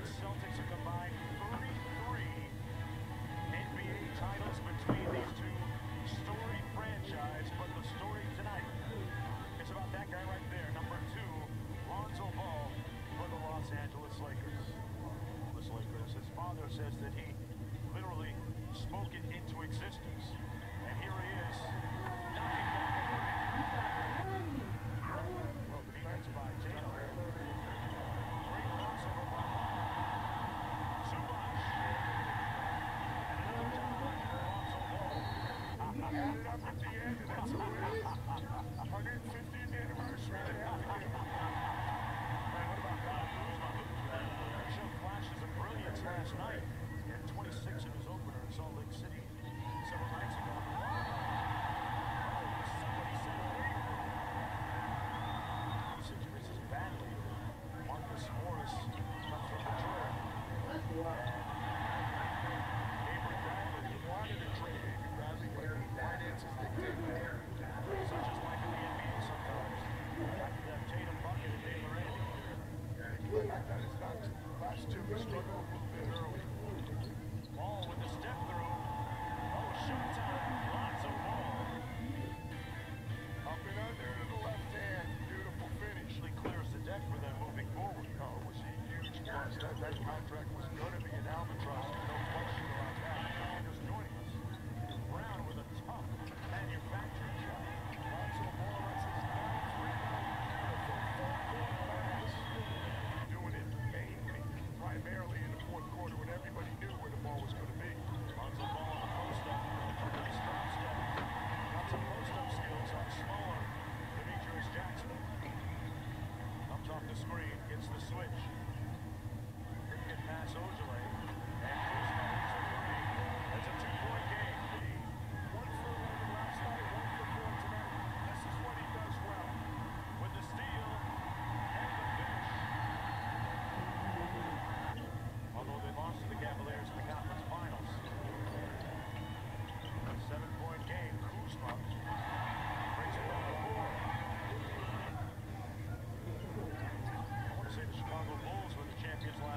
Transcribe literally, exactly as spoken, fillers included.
Celtics are combined thirty-three N B A titles between these two storied franchises, but the story tonight, it's about that guy right there, number two, Lonzo Ball, for the Los Angeles Lakers. Los Lakers, his father says that he literally spoke it into existence. And here he is, knocking down the three. Well, defense by Tatum. Great crossover by Zubac. And another time for Lonzo Ball. Added up at the end, and that's a win. one hundred fiftieth anniversary. Man, what about Kyle Kuzma? He showed flashes of brilliance last night. He had twenty-six in his opener in Salt Lake City several nights ago. Oh, somebody said wait. Usage misses badly. Marcus Morris comes from Detroit. Avery Bradley Wanted to trade Avery Bradley, but finances dictate that. such as life in the N B A sometimes. After that Tatum bucket and Baylor Randy. That is not last two. We struggled a little bit early. Ball with the step through. Oh, showtime. Lonzo Ball. Up and under to the left hand. Beautiful finish. Usually clears the deck for them moving forward. No, it was a huge plus. That, that contract was going to be an albatross. No question about that. And just joining us, Brown with a tough manufacturing shot. Lonzo Ball, that's his ninth rebound. Beautiful four-point pass. Doing it mainly, primarily in the fourth quarter when everybody knew where the ball was going to be. Lonzo Ball on the post-up. Nice drop step. Got some post-up skills on smaller Demetrius Jackson. Comes off the screen, gets the switch. Cricket pass Ojale. And Kuzma hits a three. That's a two-point game. One for eleven last night, one for four tonight. This is what he does well. With the steal and the finish. Although they lost to the Cavaliers in the conference finals. A seven-point game. Kuzma brings it on the board. I want to say the Chicago Bulls were the champions last